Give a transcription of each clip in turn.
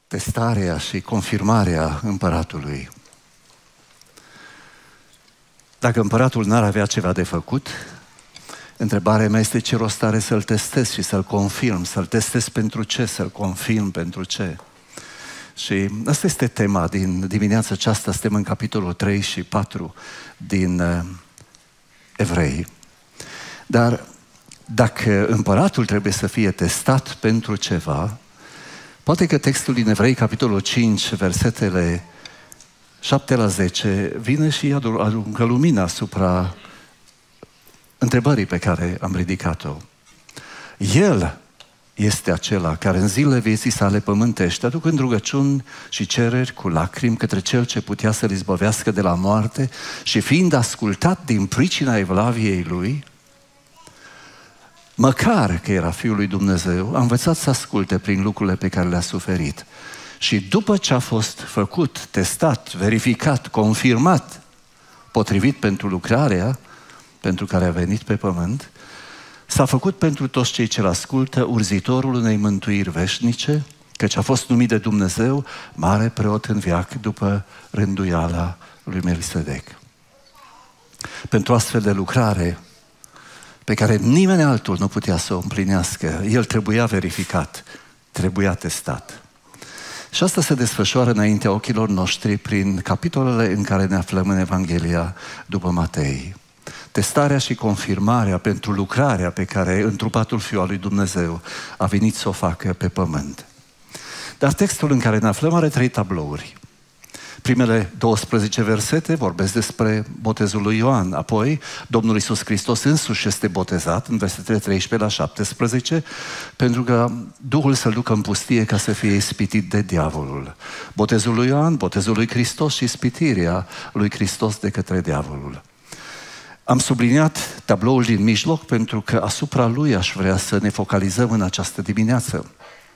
testarea și confirmarea împăratului. Dacă împăratul n-ar avea ceva de făcut, întrebarea mea este ce rost are să-l testez și să-l confirm, să-l testez pentru ce, să-l confirm pentru ce. Și asta este tema din dimineața aceasta, suntem în capitolul 3 și 4 din Evrei. Dar dacă împăratul trebuie să fie testat pentru ceva, poate că textul din Evrei, capitolul 5, versetele 7 la 10, vine și aruncă lumina asupra întrebării pe care am ridicat-o. El este acela care în zilele vieții sale pământești, aducând rugăciuni și cereri cu lacrimi către Cel ce putea să-l izbăvească de la moarte și fiind ascultat din pricina evlaviei Lui, măcar că era Fiul lui Dumnezeu, a învățat să asculte prin lucrurile pe care le-a suferit. Și după ce a fost făcut, testat, verificat, confirmat, potrivit pentru lucrarea pentru care a venit pe pământ, s-a făcut pentru toți cei ce-l ascultă urzitorul unei mântuiri veșnice, căci a fost numit de Dumnezeu mare preot în veac după rânduiala lui Melchisedec. Pentru astfel de lucrare pe care nimeni altul nu putea să o împlinească, el trebuia verificat, trebuia testat. Și asta se desfășoară înaintea ochilor noștri prin capitolele în care ne aflăm în Evanghelia după Matei. Testarea și confirmarea pentru lucrarea pe care întrupatul Fiul al lui Dumnezeu a venit să o facă pe pământ. Dar textul în care ne aflăm are 3 tablouri. Primele 12 versete vorbesc despre botezul lui Ioan, apoi Domnul Iisus Hristos însuși este botezat în versetele 13 la 17, pentru că Duhul să-l ducă în pustie ca să fie ispitit de diavolul. Botezul lui Ioan, botezul lui Hristos și ispitirea lui Hristos de către diavolul. Am subliniat tabloul din mijloc pentru că asupra lui aș vrea să ne focalizăm în această dimineață.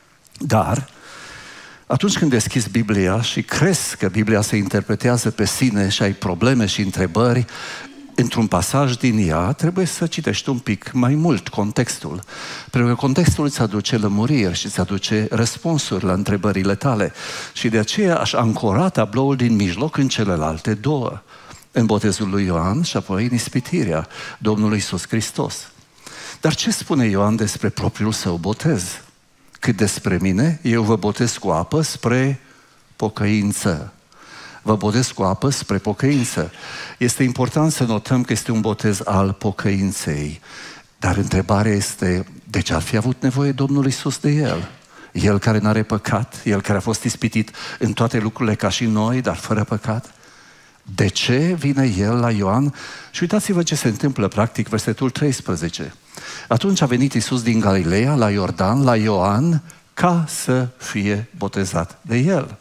Dar atunci când deschizi Biblia și crezi că Biblia se interpretează pe sine și ai probleme și întrebări într-un pasaj din ea, trebuie să citești un pic mai mult contextul. Pentru că contextul îți aduce lămuriri și îți aduce răspunsuri la întrebările tale. Și de aceea aș ancora tabloul din mijloc în celelalte 2. În botezul lui Ioan și apoi în ispitirea Domnului Iisus Hristos. Dar ce spune Ioan despre propriul său botez? Cât despre mine, eu vă botez cu apă spre pocăință. Vă botez cu apă spre pocăință. Este important să notăm că este un botez al pocăinței. Dar întrebarea este, de ce ar fi avut nevoie Domnul Iisus de el? El care n-are păcat, El care a fost ispitit în toate lucrurile ca și noi, dar fără păcat. De ce vine El la Ioan? Și uitați-vă ce se întâmplă, practic, versetul 13. Atunci a venit Iisus din Galileea, la Iordan, la Ioan, ca să fie botezat de El.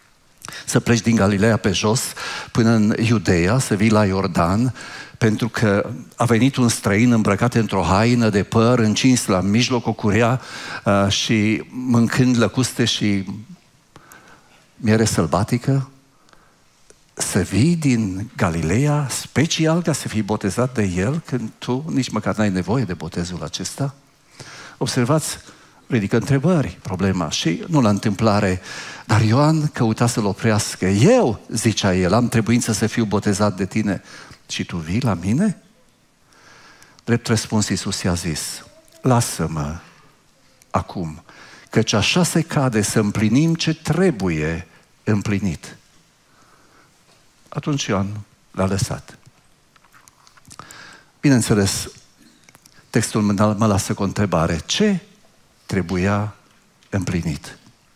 Să pleci din Galileea pe jos până în Iudeea, să vii la Iordan, pentru că a venit un străin îmbrăcat într-o haină de păr, încins la mijloc o curea și mâncând lăcuste și miere sălbatică. Să vii din Galileea special ca să fii botezat de El când tu nici măcar n-ai nevoie de botezul acesta? Observați, ridică întrebări problema și nu la întâmplare, dar Ioan căuta să-l oprească. Eu, zicea el, am trebuință să fiu botezat de tine și tu vii la mine? Drept răspuns Iisus i-a zis, lasă-mă acum, căci așa se cade să împlinim ce trebuie împlinit. Atunci Ioan l-a lăsat. Bineînțeles, textul mă lasă cu o întrebare. Ce trebuia împlinit?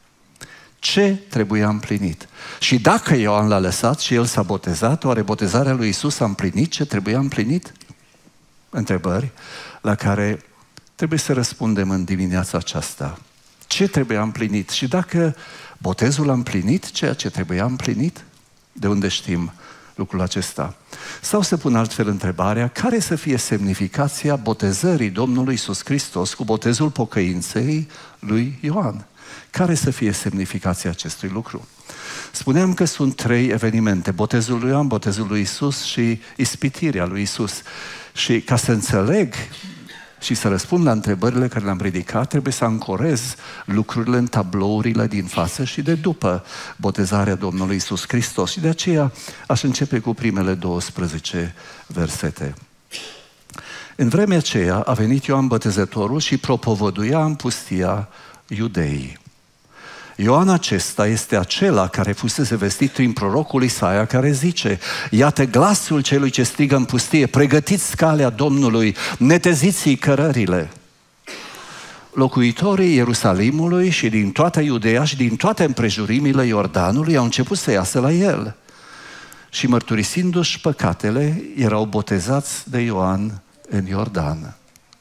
Ce trebuia împlinit? Și dacă Ioan l-a lăsat și el s-a botezat, oare botezarea lui Iisus a împlinit ce trebuia împlinit? Întrebări la care trebuie să răspundem în dimineața aceasta. Ce trebuia împlinit? Și dacă botezul a împlinit ceea ce trebuia împlinit, de unde știm lucrul acesta? Sau să pun altfel întrebarea, care să fie semnificația botezării Domnului Iisus Hristos cu botezul pocăinței lui Ioan? Care să fie semnificația acestui lucru? Spuneam că sunt 3 evenimente, botezul lui Ioan, botezul lui Iisus și ispitirea lui Iisus. Și ca să înțeleg și să răspund la întrebările care le-am ridicat, trebuie să ancorez lucrurile în tablourile din față și de după botezarea Domnului Iisus Hristos. Și de aceea aș începe cu primele 12 versete. În vremea aceea a venit Ioan Botezătorul și propovăduia în pustia Iudeii. Ioan acesta este acela care fusese vestit prin prorocul Isaia, care zice: iată glasul celui ce strigă în pustie, pregătiți calea Domnului, neteziți-i cărările. Locuitorii Ierusalimului și din toată Iudeea și din toate împrejurimile Iordanului au început să iasă la el. Și mărturisindu-și păcatele, erau botezați de Ioan în Iordan.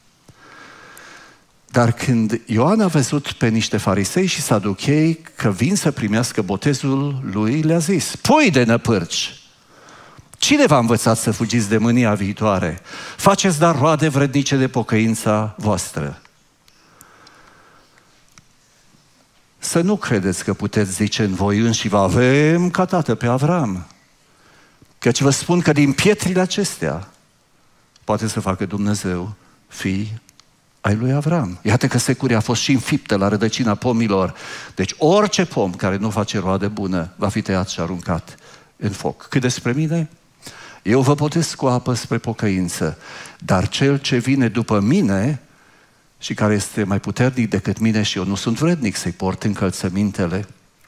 Dar când Ioan a văzut pe niște farisei și saduchei că vin să primească botezul lui, le-a zis: pui de năpârci! Cine v-a învățat să fugiți de mânia viitoare? Faceți dar roade vrednice de pocăința voastră. Să nu credeți că puteți zice în voi înși: vă avem ca tată pe Avram. Căci vă spun că din pietrile acestea poate să facă Dumnezeu fii ai lui Avram. Iată că securia a fost și înfiptă la rădăcina pomilor. Deci orice pom care nu face roade bună va fi tăiat și aruncat în foc. Cât despre mine, eu vă botez cu apă spre pocăință, dar cel ce vine după mine și care este mai puternic decât mine și eu nu sunt vrednic să-i port încălțămintele,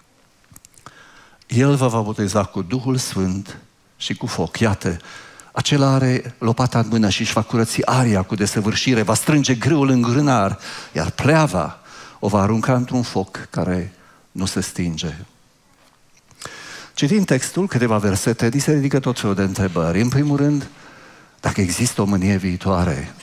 el vă va boteza cu Duhul Sfânt și cu foc. Iată, acela are lopata în mână și își va curăți aria cu desăvârșire, va strânge grâul în grânar, iar pleava o va arunca într-un foc care nu se stinge. Citind textul, câteva versete, ni se ridică tot felul de întrebări. În primul rând, dacă există o mânie viitoare,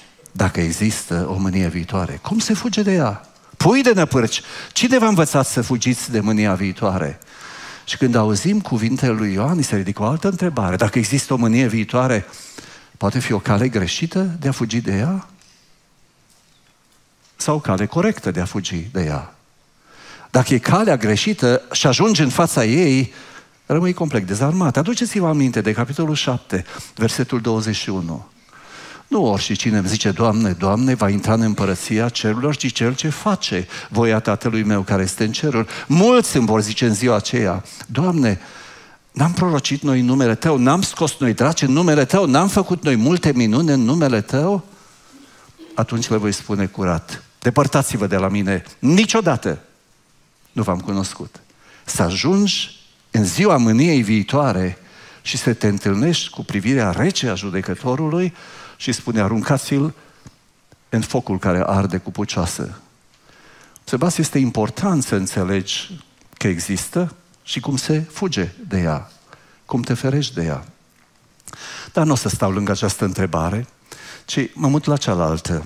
cum se fuge de ea? Pui de năpârci! Cine v-a învățat să fugiți de mânia viitoare? Și când auzim cuvintele lui Ioan, ni se ridică o altă întrebare. Dacă există o mânie viitoare, poate fi o cale greșită de a fugi de ea? Sau o cale corectă de a fugi de ea? Dacă e calea greșită și ajungi în fața ei, rămâi complet dezarmat. Aduceți-vă aminte de capitolul 7, versetul 21. Nu oricine îmi zice: Doamne, Doamne, va intra în împărăția cerurilor, ci cel ce face voia Tatălui meu care este în ceruri. Mulți îmi vor zice în ziua aceea: Doamne, n-am prorocit noi în numele Tău, n-am scos noi draci în numele Tău, n-am făcut noi multe minuni în numele Tău? Atunci le voi spune curat: depărtați-vă de la mine, niciodată nu v-am cunoscut. Să ajungi în ziua mâniei viitoare și să te întâlnești cu privirea rece a judecătorului și spune: aruncați-l în focul care arde cu pucioasă. Sebastian, este important să înțelegi că există și cum se fuge de ea, cum te ferești de ea. Dar nu o să stau lângă această întrebare, ci mă mut la cealaltă.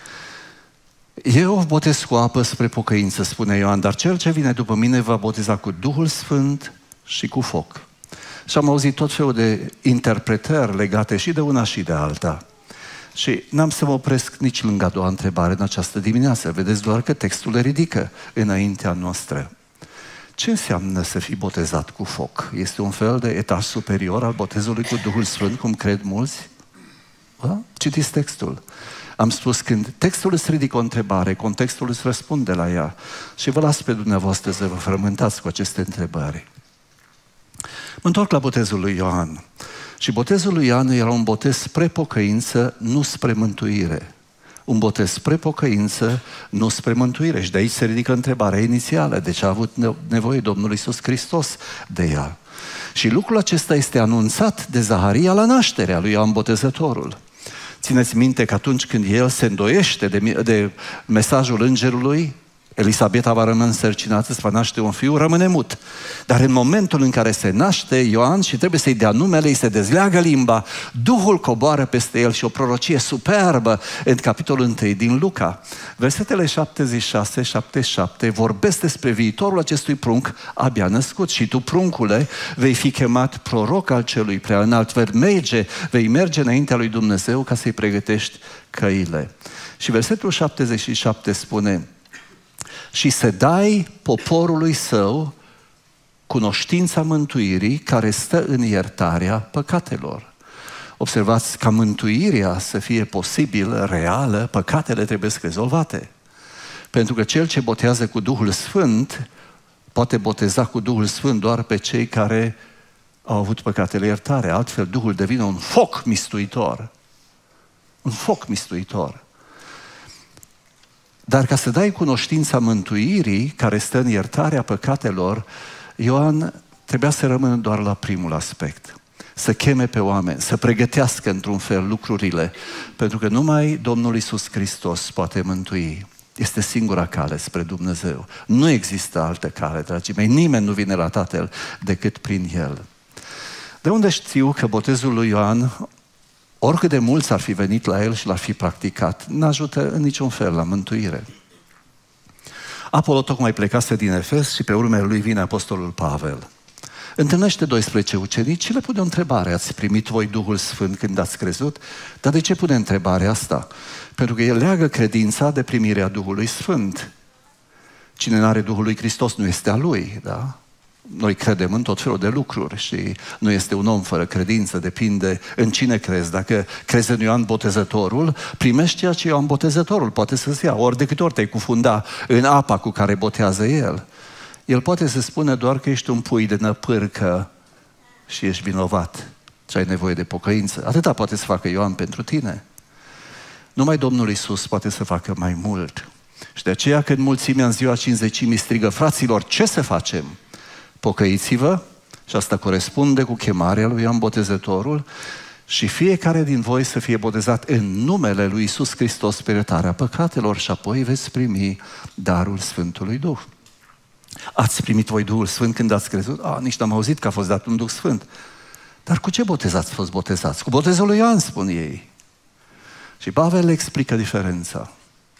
Eu botez cu apă spre pocăință, spune Ioan, dar cel ce vine după mine va boteza cu Duhul Sfânt și cu foc. Și am auzit tot felul de interpretări legate și de una și de alta. Și n-am să mă opresc nici lângă a doua întrebare în această dimineață. Vedeți doar că textul le ridică înaintea noastră. Ce înseamnă să fii botezat cu foc? Este un fel de etaj superior al botezului cu Duhul Sfânt, cum cred mulți? Da? Citiți textul. Am spus, când textul îți ridică o întrebare, contextul îți răspunde la ea. Și vă las pe dumneavoastră să vă frământați cu aceste întrebări. Mă întorc la botezul lui Ioan. Și botezul lui Ioan era un botez spre pocăință, nu spre mântuire. Un botez spre pocăință, nu spre mântuire. Și de aici se ridică întrebarea inițială: de ce a avut nevoie Domnul Iisus Hristos de ea? Și lucrul acesta este anunțat de Zaharia la nașterea lui Ioan Botezătorul. Țineți minte că atunci când el se îndoiește de mesajul îngerului, Elisabeta va rămâne însărcinată, se va naște un fiu, rămâne mut. Dar în momentul în care se naște Ioan și trebuie să-i dea numele, îi se dezleagă limba, Duhul coboară peste el și o prorocie superbă în capitolul 1 din Luca. Versetele 76-77 vorbesc despre viitorul acestui prunc abia născut. Și tu, pruncule, vei fi chemat proroc al celui prea înalt, vei merge înaintea lui Dumnezeu ca să-i pregătești căile. Și versetul 77 spune: și să dai poporului său cunoștința mântuirii care stă în iertarea păcatelor. Observați, ca mântuirea să fie posibil, reală, păcatele trebuie să rezolvate. Pentru că cel ce botează cu Duhul Sfânt poate boteza cu Duhul Sfânt doar pe cei care au avut păcatele iertare. Altfel, Duhul devine un foc mistuitor. Un foc mistuitor. Dar ca să dai cunoștința mântuirii, care stă în iertarea păcatelor, Ioan trebuia să rămână doar la primul aspect. Să cheme pe oameni, să pregătească într-un fel lucrurile, pentru că numai Domnul Iisus Hristos poate mântui. Este singura cale spre Dumnezeu. Nu există altă cale, dragii mei. Nimeni nu vine la Tatăl decât prin El. De unde știu că botezul lui Ioan, oricât de mulți ar fi venit la el și l-ar fi practicat, n-ajută în niciun fel la mântuire. Apollo tocmai plecase din Efes și pe urmele lui vine apostolul Pavel. Întâlnește 12 ucenici și le pune o întrebare. Ați primit voi Duhul Sfânt când ați crezut? Dar de ce pune întrebarea asta? Pentru că el leagă credința de primirea Duhului Sfânt. Cine nu are Duhul lui Hristos nu este a lui, da? Noi credem în tot felul de lucruri și nu este un om fără credință, depinde în cine crezi. Dacă crezi în Ioan Botezătorul, primești ceea ce Ioan Botezătorul poate să-ți ia. Ori de câte ori te-ai cufunda în apa cu care botează el, el poate să spună doar că ești un pui de năpârcă și ești vinovat și ai nevoie de pocăință. Atâta poate să facă Ioan pentru tine. Numai Domnul Iisus poate să facă mai mult. Și de aceea când mulțimea în ziua Cincizecimii strigă, fraților, ce să facem? Pocăiți-vă, și asta corespunde cu chemarea lui Ioan Botezătorul, și fiecare din voi să fie botezat în numele lui Iisus Hristos pe iertarea păcatelor și apoi veți primi darul Sfântului Duh. Ați primit voi Duhul Sfânt când ați crezut? Nici n-am auzit că a fost dat un Duh Sfânt. Dar cu ce botez ați fost botezați? Cu botezul lui Ioan, spun ei. Și Pavel le explică diferența.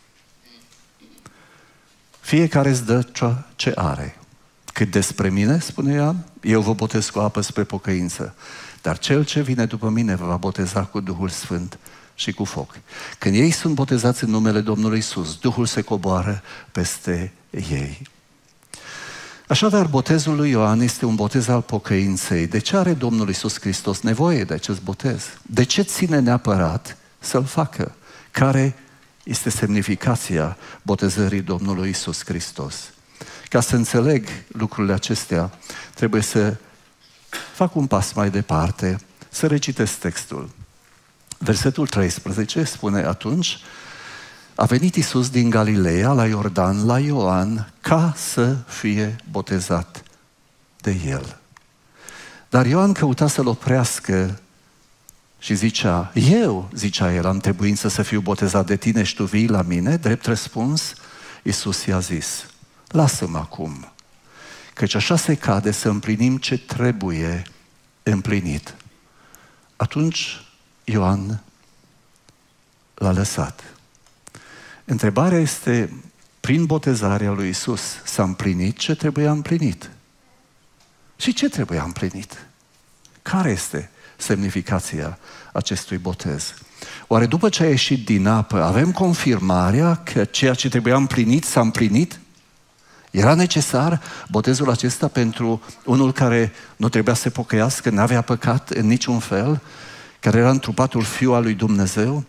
Fiecare îți dă ce are. Cât despre mine, spune Ioan, eu vă botez cu apă spre pocăință. Dar cel ce vine după mine vă va boteza cu Duhul Sfânt și cu foc. Când ei sunt botezați în numele Domnului Iisus, Duhul se coboară peste ei. Așadar, botezul lui Ioan este un botez al pocăinței. De ce are Domnul Iisus Hristos nevoie de acest botez? De ce ține neapărat să-l facă? Care este semnificația botezării Domnului Iisus Hristos? Ca să înțeleg lucrurile acestea, trebuie să fac un pas mai departe, să recitesc textul. Versetul 13 spune atunci: a venit Iisus din Galileea la Iordan, la Ioan, ca să fie botezat de el. Dar Ioan căuta să-l oprească și zicea, zicea el, am trebuință să fiu botezat de tine și tu vii la mine? Drept răspuns, Iisus i-a zis, lasă-mă acum, căci așa se cade să împlinim ce trebuie împlinit. Atunci Ioan l-a lăsat. Întrebarea este, prin botezarea lui Iisus s-a împlinit ce trebuia împlinit? Și ce trebuia împlinit? Care este semnificația acestui botez? Oare după ce a ieșit din apă, avem confirmarea că ceea ce trebuia împlinit s-a împlinit? Era necesar botezul acesta pentru unul care nu trebuia să se pocăiască, n-avea păcat în niciun fel, care era întrupatul Fiul al lui Dumnezeu?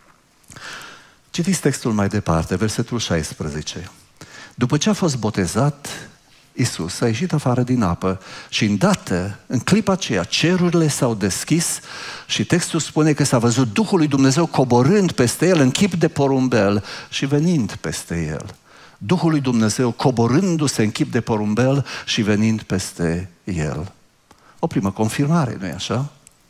Citiți textul mai departe, versetul 16. După ce a fost botezat, Iisus a ieșit afară din apă și îndată, în clipa aceea, cerurile s-au deschis și textul spune că s-a văzut Duhul lui Dumnezeu coborând peste el în chip de porumbel și venind peste el. Duhul lui Dumnezeu coborându-se în chip de porumbel și venind peste el. O primă confirmare, nu-i așa?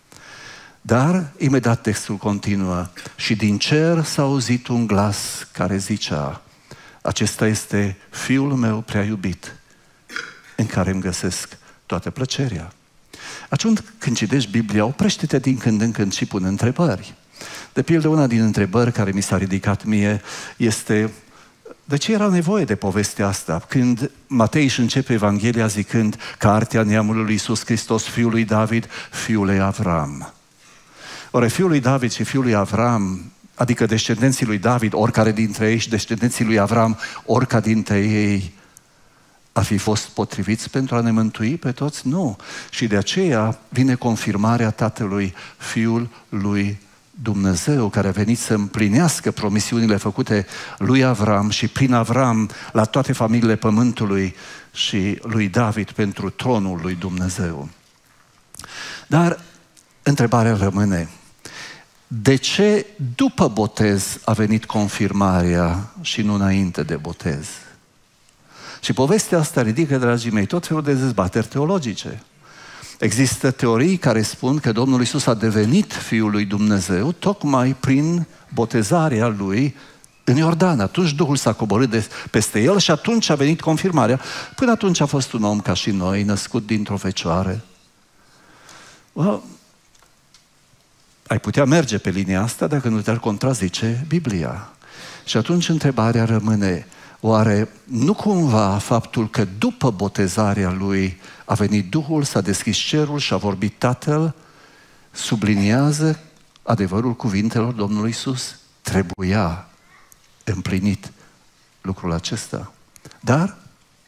Dar, imediat textul continuă, și din cer s-a auzit un glas care zicea, acesta este Fiul meu prea iubit, în care îmi găsesc toată plăcerea. Atunci când citești Biblia, oprește-te din când în când și pune întrebări. De pildă, una din întrebări care mi s-a ridicat mie este, de ce era nevoie de povestea asta? Când Matei își începe Evanghelia zicând, cartea neamului lui Iisus Hristos, Fiul lui David, Fiul lui Avram. Ori Fiul lui David și Fiul lui Avram, adică descendenții lui David, oricare dintre ei, și descendenții lui Avram, oricare dintre ei, ar fi fost potriviți pentru a ne mântui pe toți? Nu. Și de aceea vine confirmarea Tatălui, Fiul lui Dumnezeu, care a venit să împlinească promisiunile făcute lui Avram și prin Avram la toate familiile pământului și lui David pentru tronul lui Dumnezeu. Dar întrebarea rămâne, de ce după botez a venit confirmarea și nu înainte de botez? Și povestea asta ridică, dragii mei, tot felul de dezbateri teologice. Există teorii care spun că Domnul Iisus a devenit Fiul lui Dumnezeu tocmai prin botezarea Lui în Iordan. Atunci Duhul s-a coborât peste El și atunci a venit confirmarea. Până atunci a fost un om ca și noi, născut dintr-o fecioară. Ai putea merge pe linia asta dacă nu te-ar contrazice Biblia. Și atunci întrebarea rămâne, oare nu cumva faptul că după botezarea Lui a venit Duhul, s-a deschis cerul și a vorbit Tatăl, subliniază adevărul cuvintelor Domnului Iisus? Trebuia împlinit lucrul acesta. Dar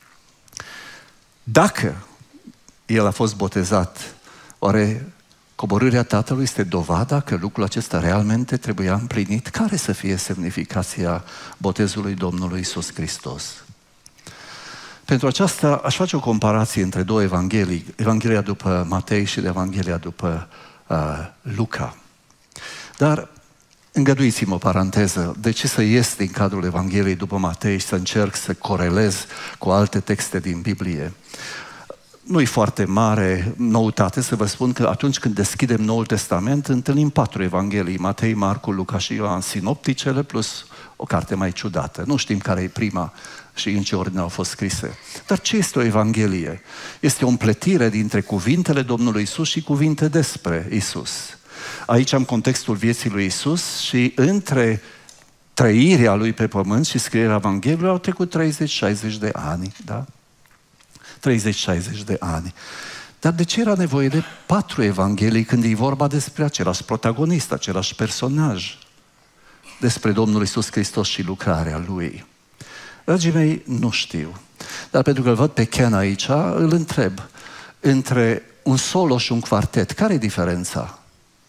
dacă El a fost botezat, oare coborârea Tatălui este dovada că lucrul acesta realmente trebuia împlinit? Care să fie semnificația botezului Domnului Iisus Hristos? Pentru aceasta aș face o comparație între două evanghelii, Evanghelia după Matei și Evanghelia după Luca. Dar îngăduiți-mă o paranteză, de ce să ies din cadrul Evangheliei după Matei și să încerc să corelez cu alte texte din Biblie? Nu-i foarte mare noutate să vă spun că atunci când deschidem Noul Testament, întâlnim 4 evanghelii, Matei, Marcu, Luca și Ioan, sinopticele, plus o carte mai ciudată. Nu știm care e prima și în ce ordine au fost scrise. Dar ce este o evanghelie? Este o împletire dintre cuvintele Domnului Isus și cuvinte despre Isus. Aici am contextul vieții lui Isus și între trăirea lui pe pământ și scrierea Evangheliei au trecut 30-60 de ani, da? 30-60 de ani. Dar de ce era nevoie de 4 evanghelii când e vorba despre același protagonist, același personaj, despre Domnul Iisus Hristos și lucrarea Lui? Dragii mei, nu știu. Dar pentru că îl văd pe Ken aici, îl întreb. Între un solo și un quartet, care e diferența?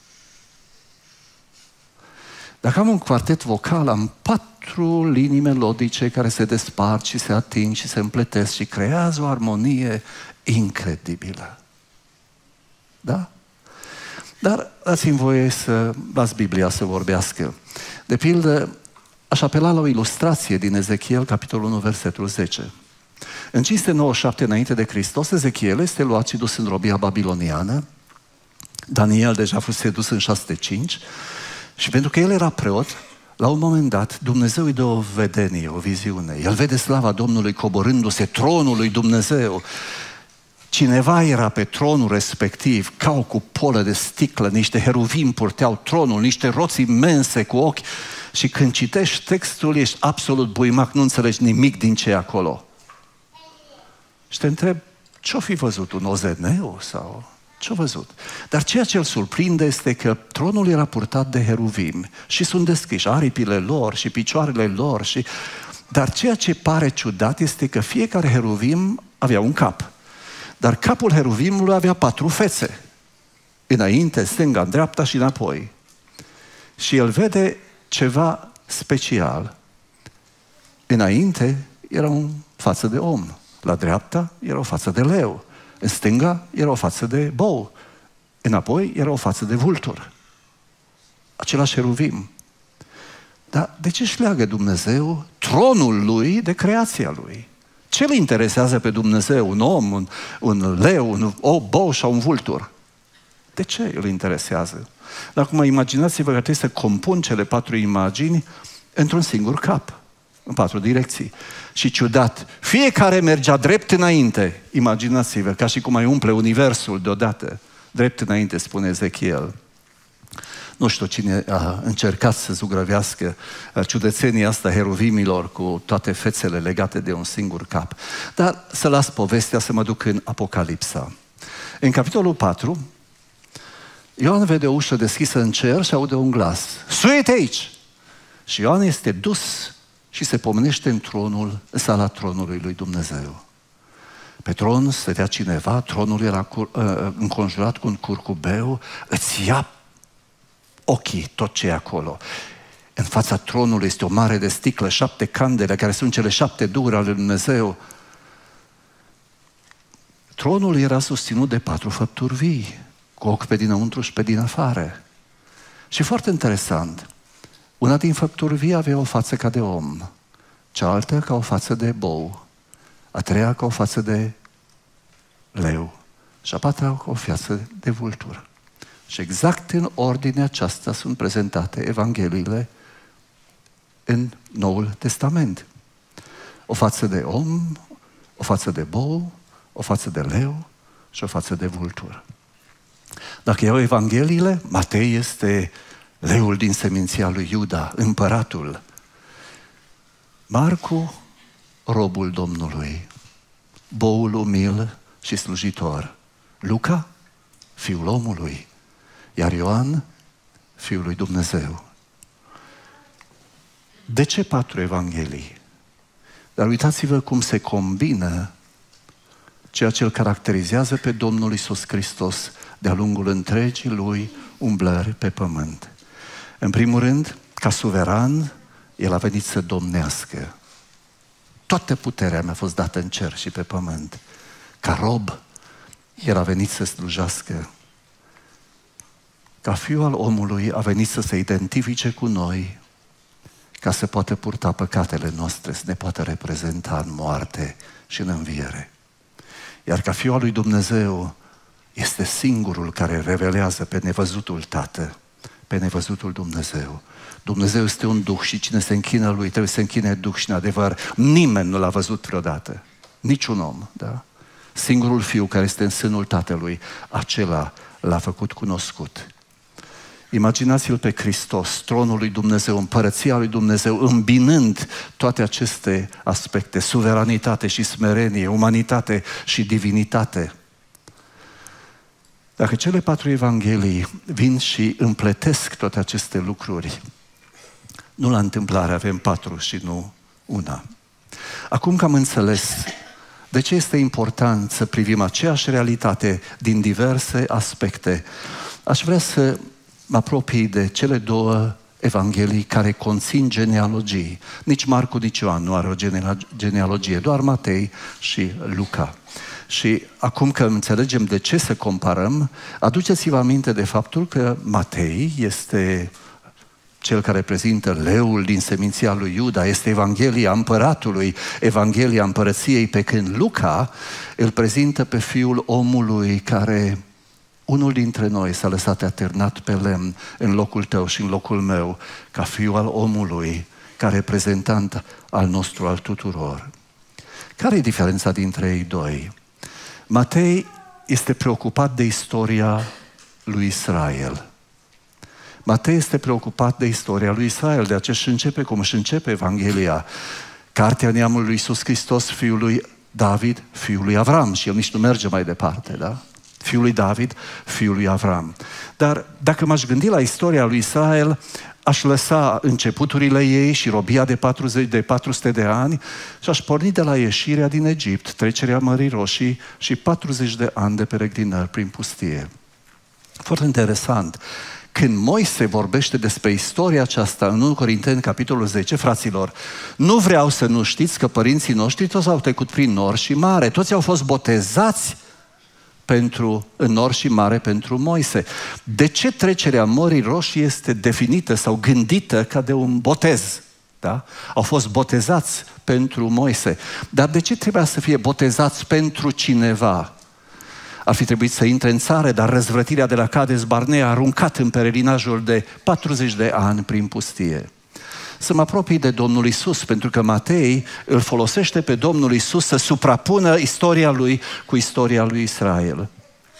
Dacă am un quartet vocal, am 4 linii melodice care se despart și se ating și se împletesc și creează o armonie incredibilă. Da? Dar dați-mi voie să las Biblia să vorbească. De pildă, aș apela la o ilustrație din Ezechiel, capitolul 1, versetul 10. În 597 înainte de Hristos, Ezechiel este luat și dus în robia babiloniană. Daniel deja fusese dus în 605. Și pentru că el era preot, la un moment dat, Dumnezeu îi dă o vedenie, o viziune. El vede slava Domnului coborându-se, tronul lui Dumnezeu. Cineva era pe tronul respectiv, ca o cupolă de sticlă, niște heruvimi purteau tronul, niște roți imense cu ochi. Și când citești textul, ești absolut buimac, nu înțelegi nimic din ce e acolo. Și te întreb, ce-o fi văzut? Un ozeneu sau... Ce-a văzut? Dar ceea ce îl surprinde este că tronul era purtat de heruvimi și sunt descriși aripile lor și picioarele lor. Dar ceea ce pare ciudat este că fiecare heruvim avea un cap. Dar capul heruvimului avea 4 fețe. Înainte, stânga, în dreapta și înapoi. Și el vede ceva special. Înainte era o față de om. La dreapta era o față de leu. În stânga era o față de bou. Înapoi era o față de vultur. Același heruvim. Dar de ce își leagă Dumnezeu tronul Lui de creația Lui? Ce îl interesează pe Dumnezeu? Un om, un leu, un bou sau un vultur? De ce îl interesează? Dar acum imaginați-vă că trebuie să compun cele 4 imagini într-un singur cap. În 4 direcții. Și ciudat, fiecare mergea drept înainte. Imaginați-vă, ca și cum ai umple universul deodată. Drept înainte, spune Ezechiel. Nu știu cine a încercat să zugrăvească ciudățenia asta heruvimilor cu toate fețele legate de un singur cap. Dar să las povestea să mă duc în Apocalipsa. În capitolul 4, Ioan vede o ușă deschisă în cer și aude un glas. Suite aici! Și Ioan este dus și se pomenește în sala tronului lui Dumnezeu. Pe tron stătea cineva, tronul era înconjurat cu un curcubeu, îți ia ochii tot ce e acolo. În fața tronului este o mare de sticlă, 7 candele, care sunt cele 7 duhuri ale lui Dumnezeu. Tronul era susținut de 4 făpturi vii, cu ochi pe dinăuntru și pe din afară. Și foarte interesant, una din făpturi vii avea o față ca de om, cealaltă ca o față de bou, a treia ca o față de leu și a patra ca o față de vultură. Și exact în ordinea aceasta sunt prezentate Evangheliile în Noul Testament. O față de om, o față de bou, o față de leu și o față de vultură. Dacă iau Evangheliile, Matei este leul din seminția lui Iuda, împăratul. Marcu, robul Domnului, boul umil și slujitor. Luca, fiul omului, iar Ioan, fiul lui Dumnezeu. De ce 4 evanghelii? Dar uitați-vă cum se combină ceea ce îl caracterizează pe Domnul Iisus Hristos de-a lungul întregii lui umblări pe pământ. În primul rând, ca suveran, El a venit să domnească. Toată puterea mi-a fost dată în cer și pe pământ. Ca rob, El a venit să slujească. Ca Fiul al omului a venit să se identifice cu noi, ca să poată purta păcatele noastre, să ne poată reprezenta în moarte și în înviere. Iar ca Fiul al lui Dumnezeu este singurul care revelează pe nevăzutul Tată, pe nevăzutul Dumnezeu. Dumnezeu este un Duh și cine se închină Lui trebuie să se închine Duh și în adevăr. Nimeni nu L-a văzut vreodată. Niciun om, da? Singurul Fiu care este în sânul Tatălui, acela L-a făcut cunoscut. Imaginați-L pe Hristos, tronul lui Dumnezeu, împărăția lui Dumnezeu, îmbinând toate aceste aspecte, suveranitate și smerenie, umanitate și divinitate. Dacă cele 4 evanghelii vin și împletesc toate aceste lucruri, nu la întâmplare avem 4 și nu una. Acum că am înțeles de ce este important să privim aceeași realitate din diverse aspecte, aș vrea să mă apropii de cele 2 evanghelii care conțin genealogii. Nici Marcu, nici Ioan nu are o genealogie, doar Matei și Luca. Și acum că înțelegem de ce să comparăm, aduceți-vă aminte de faptul că Matei este cel care prezintă leul din seminția lui Iuda, este Evanghelia împăratului, Evanghelia împărăției, pe când Luca îl prezintă pe Fiul omului care, unul dintre noi, s-a lăsat atârnat pe lemn în locul tău și în locul meu, ca Fiul al omului, ca reprezentant al nostru, al tuturor. Care e diferența dintre ei 2? Matei este preocupat de istoria lui Israel. Matei este preocupat de istoria lui Israel, de aceea își începe cum își începe Evanghelia. Cartea neamului lui Iisus Hristos, fiul lui David, fiul lui Avram. Și el nici nu merge mai departe, da? Fiul lui David, fiul lui Avram. Dar dacă m-aș gândi la istoria lui Israel, aș lăsa începuturile ei și robia de 400 de ani și aș porni de la ieșirea din Egipt, trecerea Mării Roșii și 40 de ani de peregrinări prin pustie. Foarte interesant. Când Moise vorbește despre istoria aceasta în 1 Corinteni, capitolul 10, fraților, nu vreau să nu știți că părinții noștri toți au trecut prin nor și mare, toți au fost botezați în nor și mare pentru Moise. De ce trecerea Mării Roșii este definită sau gândită ca de un botez? Da? Au fost botezați pentru Moise. Dar de ce trebuia să fie botezați pentru cineva? Ar fi trebuit să intre în țară, dar răzvrătirea de la Cades Barnea a aruncat în pelerinajul de 40 de ani prin pustie. Să mă apropii de Domnul Iisus, pentru că Matei îl folosește pe Domnul Iisus să suprapună istoria lui cu istoria lui Israel.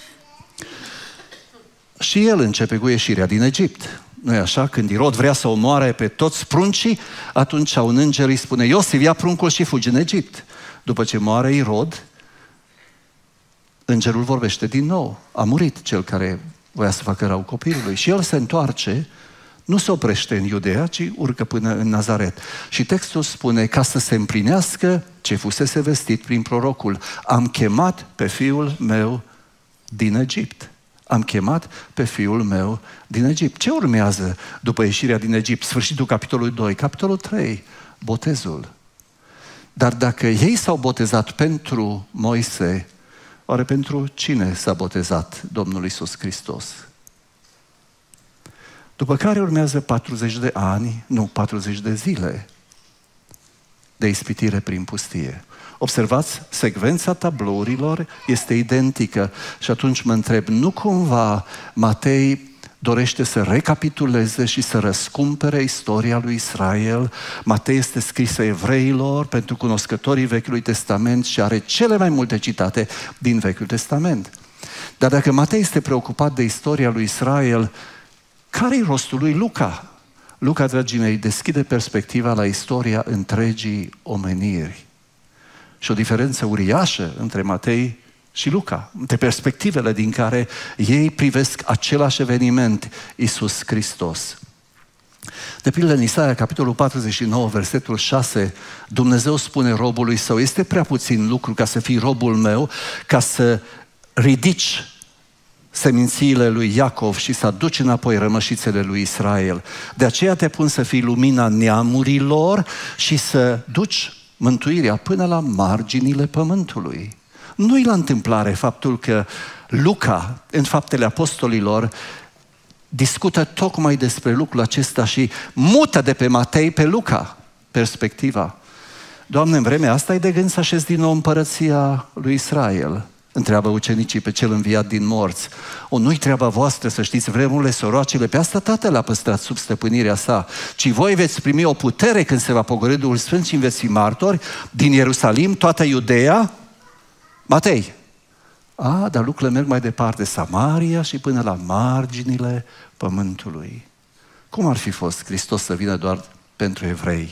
Și el începe cu ieșirea din Egipt. Nu-i așa? Când Irod vrea să omoare pe toți pruncii, atunci un înger îi spune: Iosif, ia pruncul și fugi în Egipt. După ce moare Irod, îngerul vorbește din nou. A murit cel care voia să facă rău copilului. Și el se întoarce, Nu se oprește în Iudeea, ci urcă până în Nazaret. Și textul spune, ca să se împlinească ce fusese vestit prin prorocul. Am chemat pe fiul meu din Egipt. Am chemat pe fiul meu din Egipt. Ce urmează după ieșirea din Egipt? Sfârșitul capitolului 2, capitolul 3, botezul. Dar dacă ei s-au botezat pentru Moise, oare pentru cine s-a botezat Domnul Iisus Hristos? După care urmează 40 de ani, nu, 40 de zile de ispitire prin pustie. Observați, secvența tablourilor este identică și atunci mă întreb, nu cumva Matei dorește să recapituleze și să răscumpere istoria lui Israel? Matei este scrisă evreilor pentru cunoscătorii Vechiului Testament și are cele mai multe citate din Vechiul Testament. Dar dacă Matei este preocupat de istoria lui Israel, care-i rostul lui Luca? Luca, dragii mei, deschide perspectiva la istoria întregii omeniri. Și o diferență uriașă între Matei și Luca, între perspectivele din care ei privesc același eveniment, Iisus Hristos. De pildă, în Isaia, capitolul 49, versetul 6, Dumnezeu spune robului său, este prea puțin lucru ca să fii robul meu, ca să ridici semințiile lui Iacov și să aduci înapoi rămășițele lui Israel. De aceea te pun să fii lumina neamurilor și să duci mântuirea până la marginile pământului. Nu-i la întâmplare faptul că Luca, în Faptele Apostolilor, discută tocmai despre lucrul acesta și mută de pe Matei pe Luca perspectiva. Doamne, în vremea asta ai de gând să așezi din nou împărăția lui Israel? Întreabă ucenicii pe cel înviat din morți. Nu-i treaba voastră să știți vremurile, soroacele, pe asta Tatăl a păstrat sub stăpânirea sa, ci voi veți primi o putere când se va pogorî Duhul Sfânt și veți fi martori din Ierusalim, toată Iudeea. Matei. Dar lucrurile merg mai departe, Samaria și până la marginile pământului. Cum ar fi fost Hristos să vină doar pentru evrei?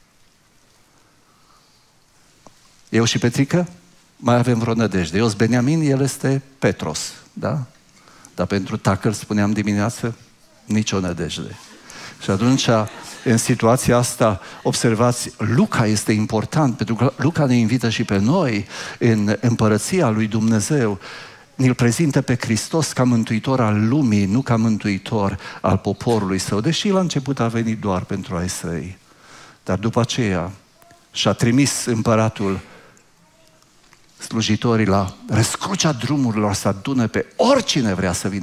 Eu și Petrică? Mai avem vreo nădejde. Eu sunt Beniamin, el este Petros, da? Dar pentru tacăl, spuneam dimineață, nicio nădejde. Și atunci, în situația asta, observați, Luca este important, pentru că Luca ne invită și pe noi în împărăția lui Dumnezeu. Ne-l prezintă pe Hristos ca mântuitor al lumii, nu ca mântuitor al poporului său, deși la început a venit doar pentru ai săi. Dar după aceea și-a trimis împăratul slujitorii la răscrucea drumurilor să adune pe oricine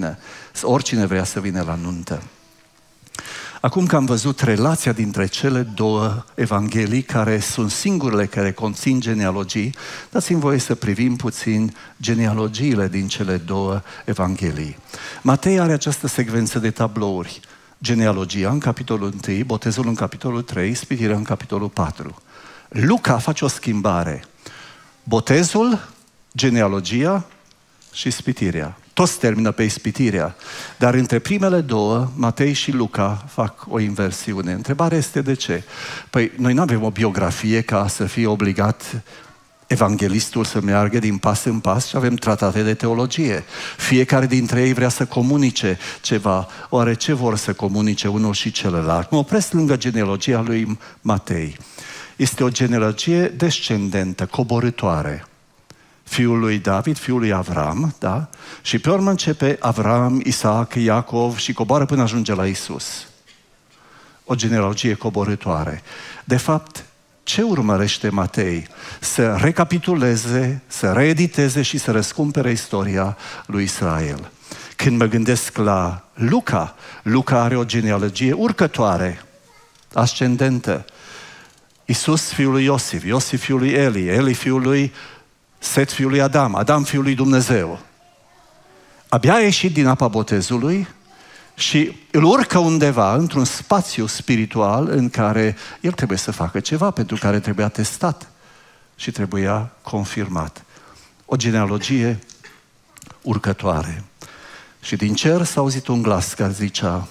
vrea să vină la nuntă. Acum că am văzut relația dintre cele două evanghelii, care sunt singurele care conțin genealogii, dați-mi voie să privim puțin genealogiile din cele două evanghelii. Matei are această secvență de tablouri. Genealogia în capitolul 1, botezul în capitolul 3, ispitirea în capitolul 4. Luca face o schimbare. Botezul, genealogia și ispitirea. Toți termină pe ispitirea. Dar între primele două, Matei și Luca fac o inversiune. Întrebarea este de ce? Păi noi nu avem o biografie ca să fie obligat evanghelistul să meargă din pas în pas și avem tratate de teologie. Fiecare dintre ei vrea să comunice ceva. Oare ce vor să comunice unul și celălalt? Mă opresc lângă genealogia lui Matei. Este o genealogie descendentă, coborâtoare. Fiul lui David, fiul lui Avram, da? Și pe urmă începe Avram, Isaac, Iacov și coboară până ajunge la Isus. O genealogie coborâtoare. De fapt, ce urmărește Matei? Să recapituleze, să reediteze și să răscumpere istoria lui Israel. Când mă gândesc la Luca, Luca are o genealogie urcătoare, ascendentă. Isus fiul lui Iosif, Iosif fiul lui Eli, Eli fiul lui Set fiul lui Adam, Adam fiul lui Dumnezeu. Abia a ieșit din apa botezului și îl urcă undeva într-un spațiu spiritual în care el trebuie să facă ceva, pentru care trebuia testat și trebuia confirmat. O genealogie urcătoare. Și din cer s-a auzit un glas care zicea: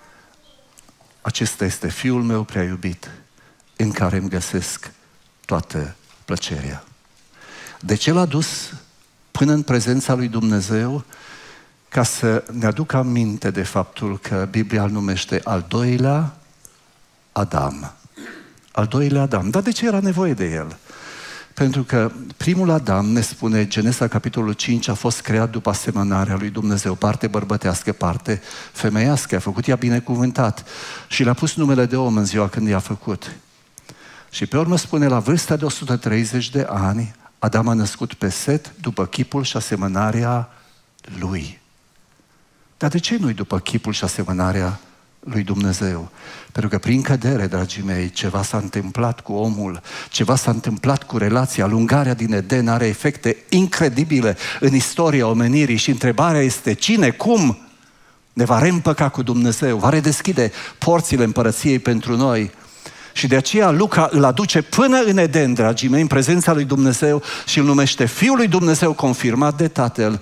acesta este Fiul meu prea iubit, în care îmi găsesc toată plăcerea. De ce l-a dus până în prezența lui Dumnezeu? ca să ne aduc aminte de faptul că Biblia îl numește al doilea Adam. Al doilea Adam. Dar de ce era nevoie de el? Pentru că primul Adam, ne spune Genesa capitolul 5, a fost creat după asemănarea lui Dumnezeu, parte bărbătească, parte femeiască, a făcut ea binecuvântat și le-a pus numele de om în ziua când i-a făcut. Și pe urmă spune, la vârsta de 130 de ani, Adam a născut pe Set după chipul și asemănarea lui. Dar de ce nu-i după chipul și asemănarea lui Dumnezeu? Pentru că prin cădere, dragii mei, ceva s-a întâmplat cu omul, ceva s-a întâmplat cu relația. Alungarea din Eden are efecte incredibile în istoria omenirii și întrebarea este cine, cum ne va reîmpăca cu Dumnezeu, va redeschide porțile împărăției pentru noi. Și de aceea Luca îl aduce până în Eden, dragii mei, în prezența lui Dumnezeu și îl numește Fiul lui Dumnezeu confirmat de Tatăl,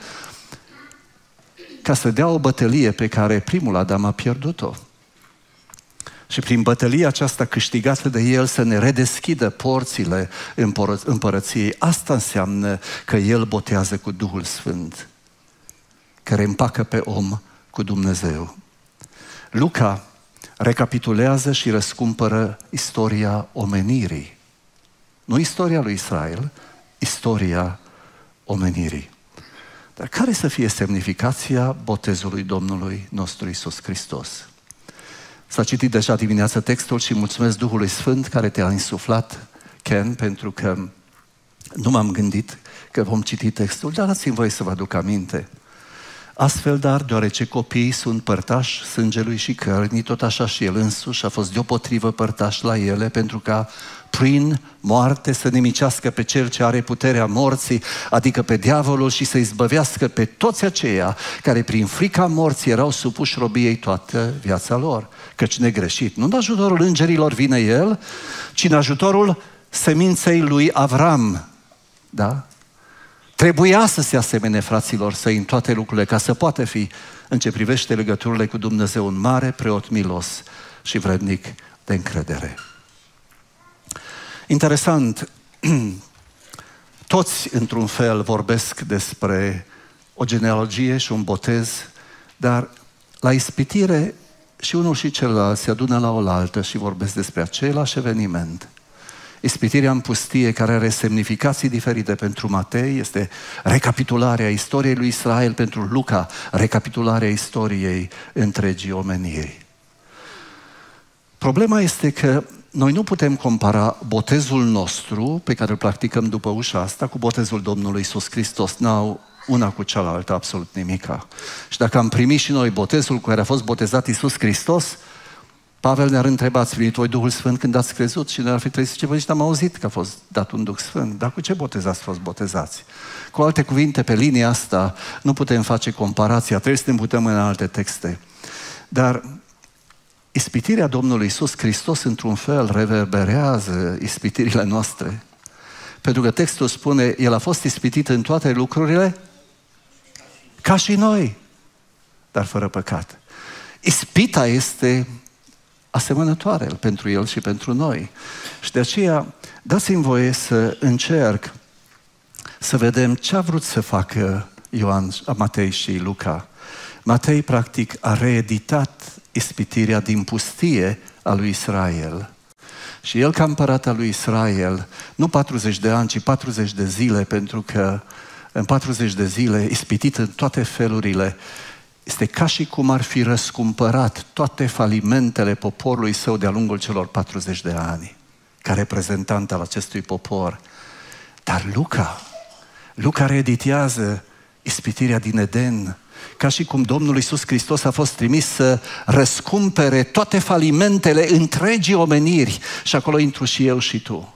ca să dea o bătălie pe care primul Adam a pierdut-o. Și prin bătălia aceasta câștigată de el să ne redeschidă porțile împărăției. Asta înseamnă că el botează cu Duhul Sfânt, care împacă pe om cu Dumnezeu. Luca recapitulează și răscumpără istoria omenirii. Nu istoria lui Israel, istoria omenirii. Dar care să fie semnificația botezului Domnului nostru Iisus Hristos? S-a citit deja dimineața textul și mulțumesc Duhului Sfânt care te-a insuflat, Ken, pentru că nu m-am gândit că vom citi textul, dar dați-mi voie să vă aduc aminte. Astfel, dar, deoarece copiii sunt părtași sângelui și cărnii, tot așa și el însuși a fost deopotrivă părtaș la ele, pentru ca prin moarte să nimicească pe cel ce are puterea morții, adică pe diavolul, și să izbăvească pe toți aceia care prin frica morții erau supuși robiei toată viața lor. Căci negreșit, nu în ajutorul îngerilor vine el, ci în ajutorul seminței lui Avram. Da? Trebuia să se asemene fraților săi în toate lucrurile, ca să poată fi, în ce privește legăturile cu Dumnezeu, un mare preot milos și vrednic de încredere. Interesant, toți într-un fel vorbesc despre o genealogie și un botez, dar la ispitire și unul și celălalt se adună la oaltă și vorbesc despre același eveniment. Ispitirea în pustie, care are semnificații diferite pentru Matei, este recapitularea istoriei lui Israel, pentru Luca, recapitularea istoriei întregii omeniri. Problema este că noi nu putem compara botezul nostru, pe care îl practicăm după ușa asta, cu botezul Domnului Iisus Hristos. N-au una cu cealaltă absolut nimica. Și dacă am primit și noi botezul cu care a fost botezat Iisus Hristos, Pavel ne-ar întreba, ați primit voi Duhul Sfânt când ați crezut? Și ne-ar fi trebuit să zice, am auzit că a fost dat un Duh Sfânt, dar cu ce botez ați fost botezați? Cu alte cuvinte, pe linia asta nu putem face comparația, trebuie să ne împutăm în alte texte. Dar ispitirea Domnului Iisus Hristos, într-un fel, reverberează ispitirile noastre. Pentru că textul spune, El a fost ispitit în toate lucrurile, ca și noi, dar fără păcat. Ispita este asemănătoare pentru El și pentru noi. Și de aceea, dați-mi voie să încerc să vedem ce a vrut să facă Matei și Luca. Matei, practic, a reeditat ispitirea din pustie a lui Israel. Și el, ca împărat al lui Israel, nu 40 de ani, ci 40 de zile, pentru că în 40 de zile, ispitit în toate felurile, este ca și cum ar fi răscumpărat toate falimentele poporului său de-a lungul celor 40 de ani, ca reprezentant al acestui popor. Dar Luca reeditează ispitirea din Eden, ca și cum Domnul Iisus Hristos a fost trimis să răscumpere toate falimentele întregii omeniri. Și acolo intru și eu și tu.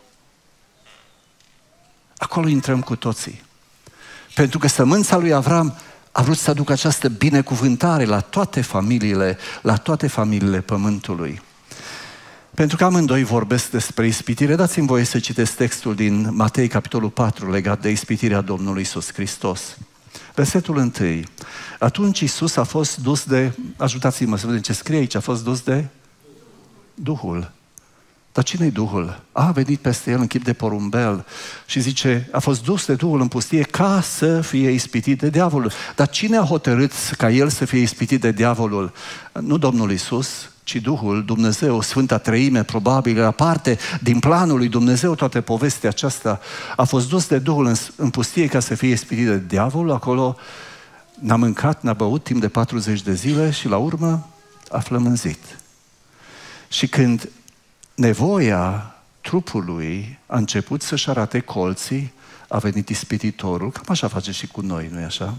Acolo intrăm cu toții. Pentru că sămânța lui Avram a vrut să aducă această binecuvântare la toate familiile pământului. Pentru că amândoi vorbesc despre ispitire, dați-mi voie să citesc textul din Matei, capitolul 4, legat de ispitirea Domnului Iisus Hristos. Versetul 1. Atunci Iisus a fost dus de, ajutați-mă să vedem ce scrie aici, a fost dus de Duhul. Dar cine-i Duhul? A venit peste el în chip de porumbel și zice, a fost dus de Duhul în pustie ca să fie ispitit de diavolul. Dar cine a hotărât ca el să fie ispitit de diavolul? Nu Domnul Iisus, ci Duhul, Dumnezeu, Sfânta Treime, probabil, era parte din planul lui Dumnezeu, toată povestea aceasta. A fost dus de Duhul în pustie ca să fie ispitit de diavolul, acolo n-a mâncat, n-a băut timp de 40 de zile și la urmă a flămânzit. Și când nevoia trupului a început să-și arate colții, a venit ispititorul. Cam așa face și cu noi, nu-i așa?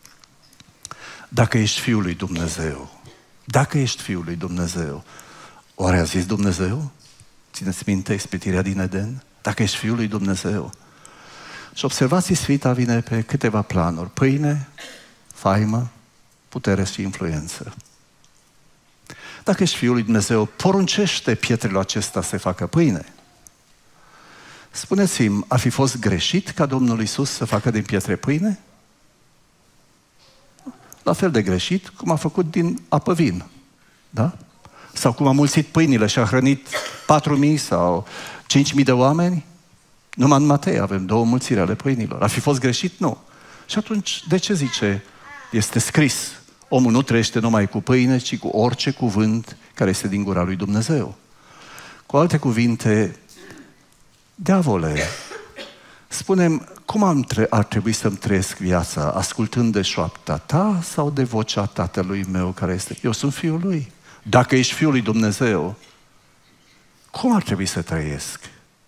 Dacă ești Fiul lui Dumnezeu, dacă ești Fiul lui Dumnezeu, oare a zis Dumnezeu? Țineți minte ispitirea din Eden? Dacă ești Fiul lui Dumnezeu. Și observați, ispita vine pe câteva planuri. Pâine, faimă, putere și influență. Dacă ești Fiul lui Dumnezeu, poruncește pietrele acestea să facă pâine. Spuneți-mi, ar fi fost greșit ca Domnul Iisus să facă din pietre pâine? La fel de greșit cum a făcut din apă vin. Da? Sau cum a mulțit pâinile și a hrănit 4.000 sau 5.000 de oameni? Numai în Matei avem 2 mulțiri ale pâinilor. Ar fi fost greșit? Nu. Și atunci, de ce zice? Este scris. Omul nu trăiește numai cu pâine, ci cu orice cuvânt care este din gura lui Dumnezeu. Cu alte cuvinte, diavole, spune-mi, cum ar trebui să-mi trăiesc viața? Ascultând de șoapta ta sau de vocea Tatălui meu care este? Eu sunt Fiul lui. Dacă ești Fiul lui Dumnezeu, cum ar trebui să trăiesc?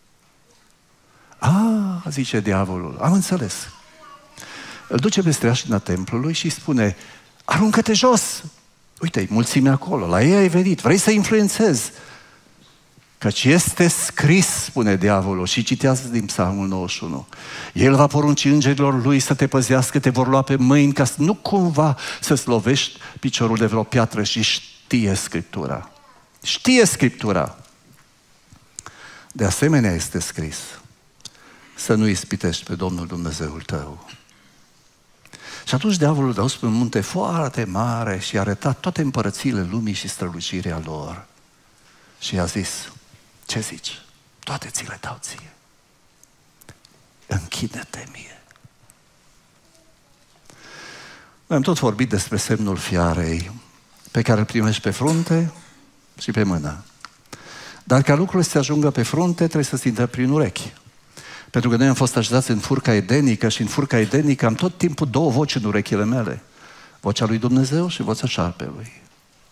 Zice diavolul, am înțeles. Îl duce pe streașina templului și spune, aruncă-te jos! Uite-i, mulțimea acolo, la ei ai venit, vrei să influențezi. Căci este scris, spune diavolul, și citează din Psalmul 91. El va porunci îngerilor lui să te păzească, te vor lua pe mâini, ca să nu cumva să-ți lovești piciorul de vreo piatră. Și știe Scriptura. Știe Scriptura. De asemenea este scris să nu ispitești pe Domnul Dumnezeul tău. Și atunci diavolul a dus pe un munte foarte mare și a arătat toate împărățiile lumii și strălucirea lor. Și i-a zis, ce zici? Toate ți le dau ție. Închide-te mie. Noi am tot vorbit despre semnul fiarei, pe care îl primești pe frunte și pe mână. Dar ca lucrurile să ajungă pe frunte, trebuie să se intre prin urechi. Pentru că noi am fost așezați în furca edenică și în furca edenică am tot timpul 2 voci în urechile mele. Vocea lui Dumnezeu și vocea șarpelui.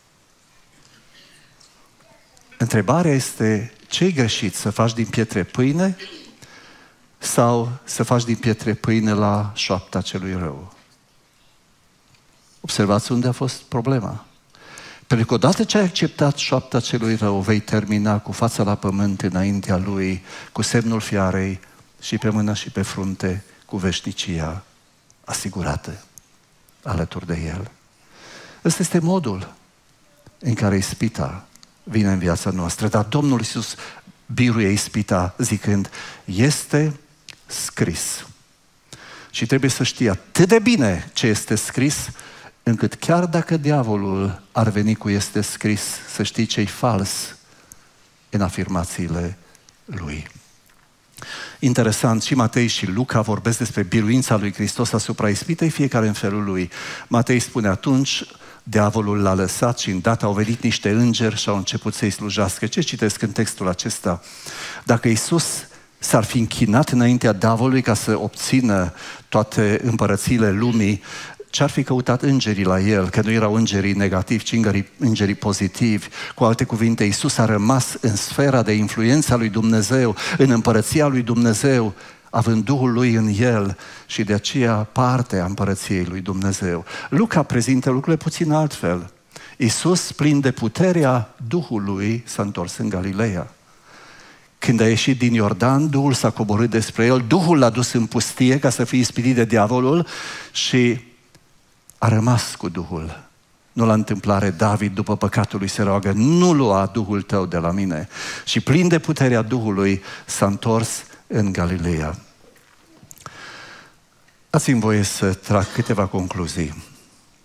Întrebarea este, ce-i greșit? Să faci din pietre pâine sau să faci din pietre pâine la șoapta celui rău? Observați unde a fost problema. Pentru că odată ce ai acceptat șoapta celui rău, vei termina cu fața la pământ înaintea lui, cu semnul fiarei și pe mână și pe frunte, cu veșnicia asigurată alături de el. Ăsta este modul în care ispita vine în viața noastră. Dar Domnul Iisus biruie ispita zicând, este scris. Și trebuie să știi atât de bine ce este scris, încât chiar dacă diavolul ar veni cu este scris, să știi ce-i fals în afirmațiile lui. Interesant, și Matei și Luca vorbesc despre biruința lui Hristos asupra ispitei, fiecare în felul lui. Matei spune, atunci diavolul l-a lăsat și îndată au venit niște îngeri și au început să-i slujească. Ce citesc în textul acesta? Dacă Iisus s-ar fi închinat înaintea diavolului ca să obțină toate împărățiile lumii, ce-ar fi căutat îngerii la el? Că nu erau îngerii negativi, ci îngerii pozitivi. Cu alte cuvinte, Iisus a rămas în sfera de influență a lui Dumnezeu, în împărăția lui Dumnezeu, având Duhul lui în el și de aceea parte a împărăției lui Dumnezeu. Luca prezintă lucrurile puțin altfel. Iisus, plin de puterea Duhului, s-a întors în Galileea. Când a ieșit din Iordan, Duhul s-a coborât despre el, Duhul l-a dus în pustie ca să fie ispitit de diavolul și a rămas cu Duhul. Nu la întâmplare, David, după păcatul lui, se roagă, nu lua Duhul tău de la mine. Și plin de puterea Duhului, s-a întors în Galileea. Dați-mi voie să trag câteva concluzii.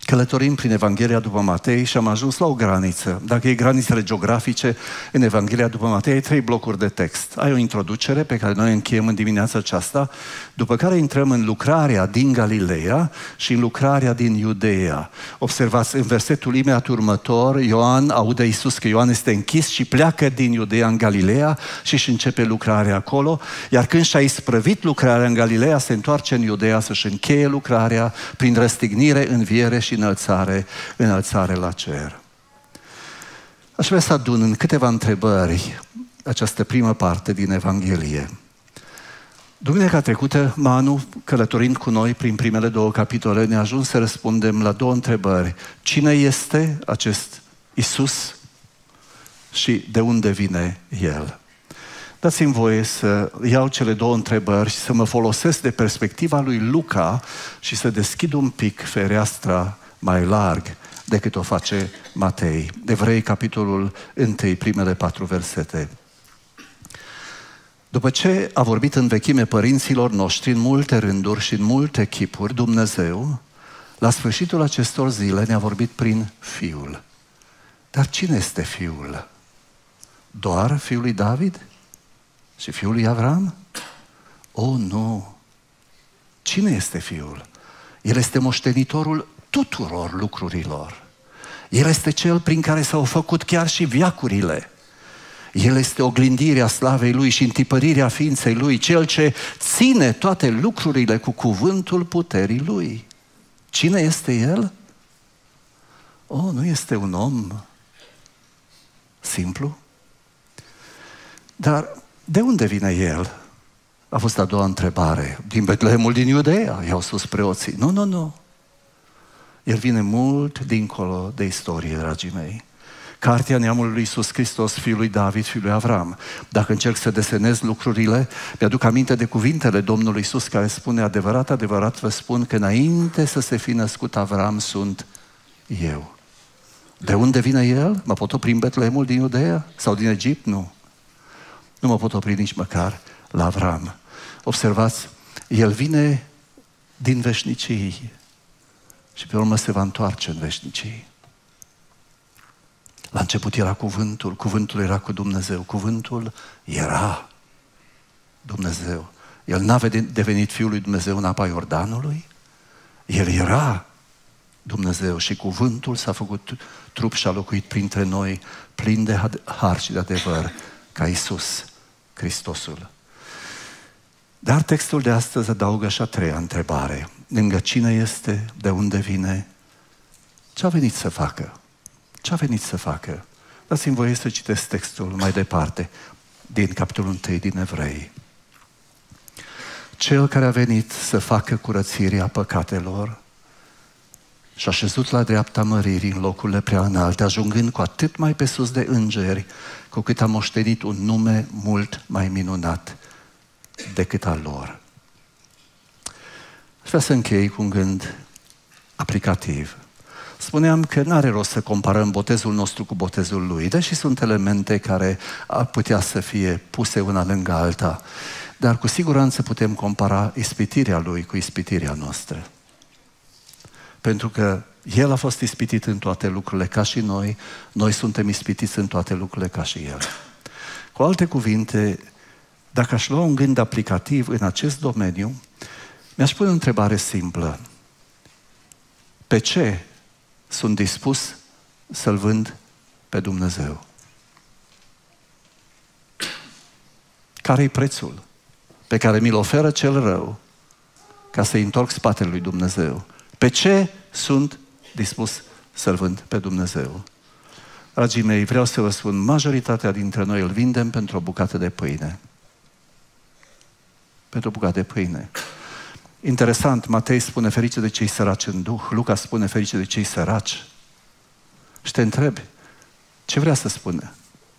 Călătorim prin Evanghelia după Matei și am ajuns la o graniță. Dacă e granițele geografice, în Evanghelia după Matei ai 3 blocuri de text. Ai o introducere pe care noi încheiem în dimineața aceasta, după care intrăm în lucrarea din Galileea și în lucrarea din Iudeea. Observați, în versetul imediat următor, Ioan aude Iisus că Ioan este închis și pleacă din Iudeea în Galileea și își începe lucrarea acolo, iar când și-a isprăvit lucrarea în Galileea, se întoarce în Iudeea să-și încheie lucrarea prin răstignire, înviere și înălțare la cer. Aș vrea să adun în câteva întrebări această primă parte din Evanghelie. Duminica trecută, Manu, călătorind cu noi prin primele 2 capitole, ne-a ajuns să răspundem la 2 întrebări. Cine este acest Iisus și de unde vine El? Dați-mi voie să iau cele 2 întrebări și să mă folosesc de perspectiva lui Luca și să deschid un pic fereastra mai larg decât o face Matei. Evrei, capitolul 1, primele 4 versete. După ce a vorbit în vechime părinților noștri în multe rânduri și în multe chipuri, Dumnezeu, la sfârșitul acestor zile ne-a vorbit prin Fiul. Dar cine este Fiul? Doar Fiul lui David? Și Fiul lui Avram? Oh, nu! Cine este Fiul? El este moștenitorul tuturor lucrurilor. El este Cel prin care s-au făcut chiar și veacurile. El este oglindirea slavei Lui și întipărirea ființei Lui, Cel ce ține toate lucrurile cu cuvântul puterii Lui. Cine este El? Oh, nu este un om simplu? Dar de unde vine El? A fost a doua întrebare. Din Betlehemul din Iudeea, i-au spus preoții. Nu. El vine mult dincolo de istorie, dragii mei. Cartea neamului lui Iisus Hristos, Fiul lui David, Fiul lui Avram. Dacă încerc să desenez lucrurile, mi-aduc aminte de cuvintele Domnului Iisus care spune: adevărat, adevărat vă spun că înainte să se fi născut Avram sunt eu. De unde vine El? Mă pot opri în Betlehemul din Iudeea? Sau din Egipt? Nu. Nu mă pot opri nici măcar la Avram. Observați, El vine din veșnicii și pe urmă se va întoarce în veșnicii. La început era cuvântul, cuvântul era cu Dumnezeu, cuvântul era Dumnezeu. El n-a devenit Fiul lui Dumnezeu în apa Iordanului, El era Dumnezeu și cuvântul s-a făcut trup și a locuit printre noi, plin de har și de adevăr, ca Iisus Hristosul. Dar textul de astăzi adaugă și a 3-a întrebare. Lângă cine este, de unde vine, ce a venit să facă? Ce a venit să facă? Dați-mi voie să citesc textul mai departe, din capitolul 1 din Evrei. Cel care a venit să facă curățirea păcatelor și a șezut la dreapta măririi în locurile prea înalte, ajungând cu atât mai pe sus de îngeri, cu cât a moștenit un nume mult mai minunat decât al lor. Aș vrea să închei cu un gând aplicativ. Spuneam că n-are rost să comparăm botezul nostru cu botezul Lui, deși sunt elemente care ar putea să fie puse una lângă alta, dar cu siguranță putem compara ispitirea Lui cu ispitirea noastră. Pentru că El a fost ispitit în toate lucrurile ca și noi, noi suntem ispitiți în toate lucrurile ca și El. Cu alte cuvinte, dacă aș lua un gând aplicativ în acest domeniu, mi-aș pune o întrebare simplă. Pe ce sunt dispus să-L vând pe Dumnezeu? Care-i prețul pe care mi-l oferă cel rău ca să-i întorc spatele lui Dumnezeu? Pe ce sunt dispus să-L vând pe Dumnezeu? Dragii mei, vreau să vă spun, majoritatea dintre noi îl vindem pentru o bucată de pâine. Pentru o bucată de pâine. Interesant, Matei spune ferice de cei săraci în duh, Luca spune ferice de cei săraci. Și te întrebi, ce vrea să spună?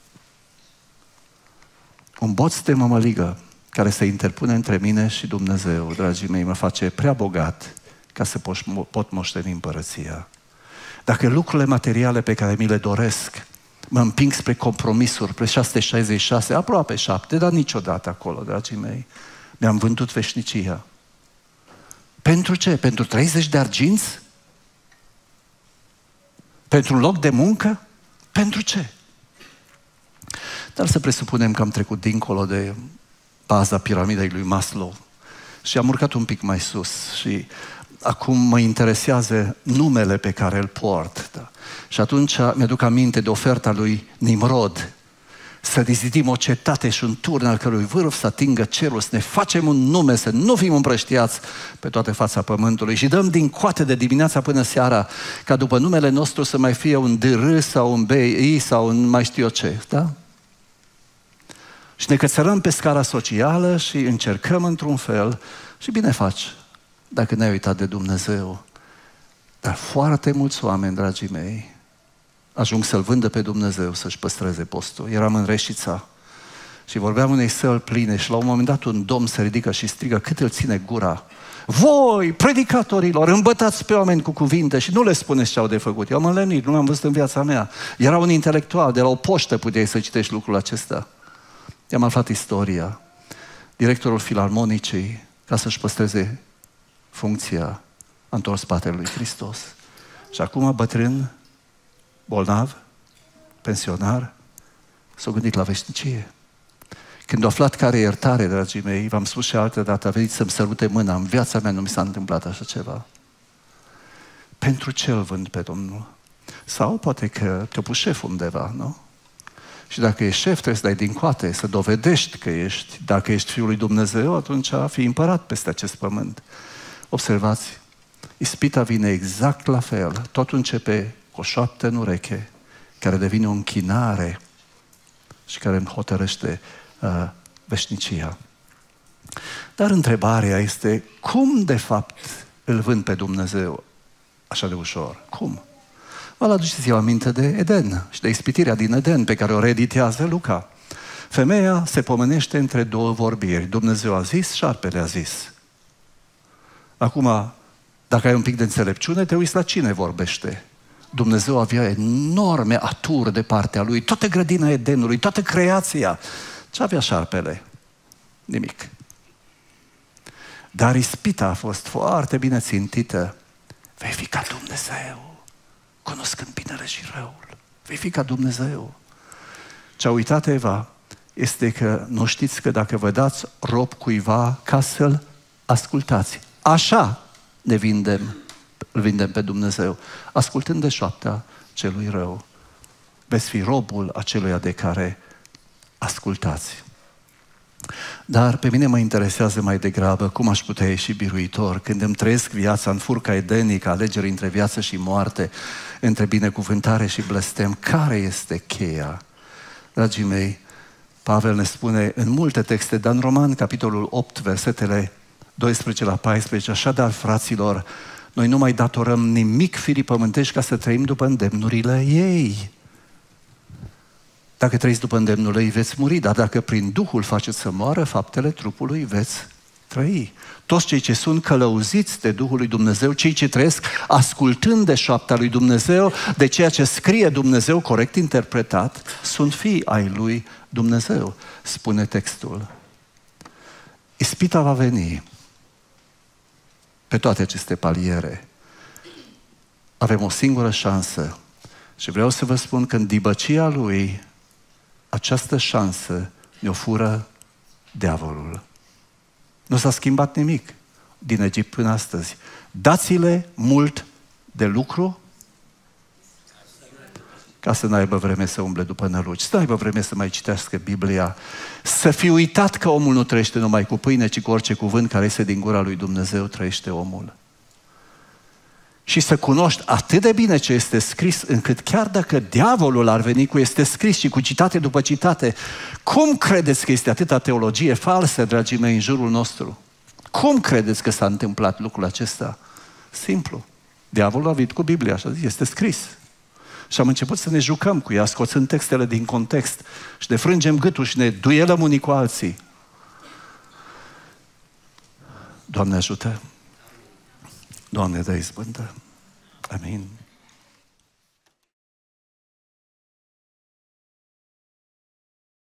Un boț de mămăligă care se interpune între mine și Dumnezeu, dragii mei, mă face prea bogat ca să pot moșteni împărăția. Dacă lucrurile materiale pe care mi le doresc mă împing spre compromisuri, spre 666, aproape 7, dar niciodată acolo, dragii mei, mi-am vândut veșnicia. Pentru ce? Pentru 30 de arginți? Pentru un loc de muncă? Pentru ce? Dar să presupunem că am trecut dincolo de baza piramidei lui Maslow și am urcat un pic mai sus și acum mă interesează numele pe care îl port. Da? Și atunci mi-aduc aminte de oferta lui Nimrod, să rizidim o cetate și un turn al cărui vârf să atingă cerul, să ne facem un nume, să nu fim împrăștiați pe toată fața pământului și dăm din coate de dimineața până seara, ca după numele nostru să mai fie un DR sau un BI sau un mai știu eu ce, da? Și ne cățărăm pe scara socială și încercăm într-un fel și bine faci dacă ne-ai uitat de Dumnezeu. Dar foarte mulți oameni, dragii mei, ajung să-L vândă pe Dumnezeu, să-și păstreze postul. Eram în Reșița și vorbeam unei săli pline și la un moment dat un domn se ridică și strigă cât îl ține gura. Voi, predicatorilor, îmbătați pe oameni cu cuvinte și nu le spuneți ce au de făcut. Eu am înlemnit, nu l-am văzut în viața mea. Era un intelectual, de la o poștă puteai să citești lucrul acesta. I-am aflat istoria. Directorul filarmonicii, ca să-și păstreze funcția, a întors spatele lui Hristos. Și acum, bătrân, bolnav, pensionar, s-a gândit la veșnicie. Când a aflat care e iertare, dragii mei, v-am spus și altă dată, a venit să-mi sărute mâna. În viața mea nu mi s-a întâmplat așa ceva. Pentru ce îl vând pe Domnul? Sau poate că te-a pus șef undeva, nu? Și dacă ești șef, trebuie să dai din coate, să dovedești că ești. Dacă ești Fiul lui Dumnezeu, atunci fii împărat peste acest pământ. Observați, ispita vine exact la fel. Totul începe cu o șoaptă în ureche, care devine o închinare și care îmi hotărăște veșnicia. Dar întrebarea este, cum de fapt îl vând pe Dumnezeu așa de ușor? Cum? Vă aduceți-vă aminte de Eden și de ispitirea din Eden pe care o reeditează Luca. Femeia se pomenește între două vorbiri. Dumnezeu a zis, șarpele a zis. Acum, dacă ai un pic de înțelepciune, te uiți la cine vorbește. Dumnezeu avea enorme aturi de partea lui, toată grădina Edenului, toată creația. Ce avea șarpele? Nimic. Dar ispita a fost foarte bine țintită. Vei fi ca Dumnezeu, cunoscând binele și răul. Vei fi ca Dumnezeu. Ce a uitat Eva este că nu știți că dacă vă dați rob cuiva ca să-l ascultați, așa îl vindem pe Dumnezeu, ascultând de șoapta celui rău. Veți fi robul aceluia de care ascultați. Dar pe mine mă interesează mai degrabă cum aș putea ieși biruitor când îmi trăiesc viața în furca edenică, alegeri între viață și moarte, între binecuvântare și blestem. Care este cheia? Dragii mei, Pavel ne spune în multe texte, dar în Roman, capitolul 8, versetele 12 la 14, așadar, fraților, noi nu mai datorăm nimic firii pământești ca să trăim după îndemnurile ei. Dacă trăiți după îndemnul ei, veți muri, dar dacă prin Duhul faceți să moară faptele trupului, veți trăi. Toți cei ce sunt călăuziți de Duhul lui Dumnezeu, cei ce trăiesc ascultând de șoapta lui Dumnezeu, de ceea ce scrie Dumnezeu, corect interpretat, sunt fii ai lui Dumnezeu, spune textul. Ispita va veni pe toate aceste paliere. Avem o singură șansă și vreau să vă spun că în dibăcia lui această șansă ne-o fură diavolul. Nu s-a schimbat nimic din Egipt până astăzi. Dați-le mult de lucru ca să n-aibă vreme să umble după năluci, să n-aibă vreme să mai citească Biblia, să fi uitat că omul nu trăiește numai cu pâine, ci cu orice cuvânt care iese din gura lui Dumnezeu trăiește omul. Și să cunoști atât de bine ce este scris, încât chiar dacă diavolul ar veni cu este scris și cu citate după citate, cum credeți că este atâta teologie falsă, dragii mei, în jurul nostru? Cum credeți că s-a întâmplat lucrul acesta? Simplu. Diavolul a venit cu Biblia, așa zis, este scris. Și am început să ne jucăm cu ea, scoțând textele din context și ne frângem gâtul și ne duelăm unii cu alții. Doamne ajută! Doamne, dă izbândă! Amin.